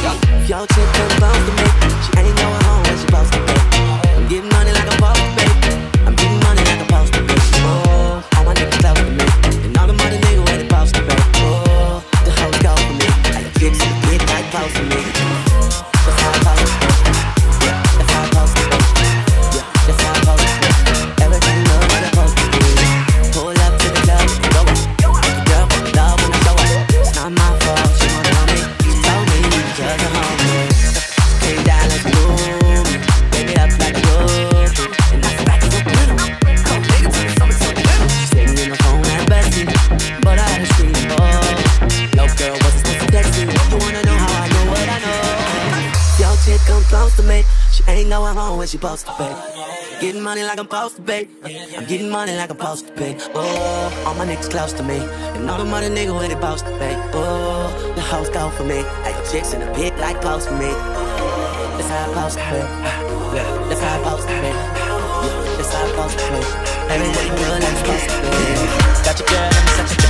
If your chick come close to me, she ain't going home when she supposed to be. I'm getting money like I'm supposed to be. I'm getting money like I'm supposed to be. Oh, all my niggas close to me, and all the money niggas where they supposed to be. Oh, the hoes go for me, like chicks in the pit like close to me. That's how I supposed to be. Yeah, that's how I supposed to be. Yeah, that's how I supposed to be. Everything love what I'm supposed to be. Pull up to the club and go up. Girl, fuck the love when I show up. It's not my fault, she wanna know me. She told me just a homie. Came down like a movie, baby up like a groupie, and I feel like it's so little. Cold nigga to the summer so little. She sitting in the phone at Bessie, but I had a street ball. No girl wasn't supposed to text me. You wanna know how I know what I know? Your chick come close to me, she ain't going home when she supposed to be. Getting money like I'm supposed to be. I'm getting money like I'm supposed to be. Oh, all my niggas close to me, and all the money niggas where they supposed to be. Oh, the hoes go for me, like chicks in the pit like close for me. That's how I'm supposed to be. Yeah, that's how I'm supposed to be. Yeah, that's how I'm supposed to be. Everything good like it's supposed to be. Got your girl in such a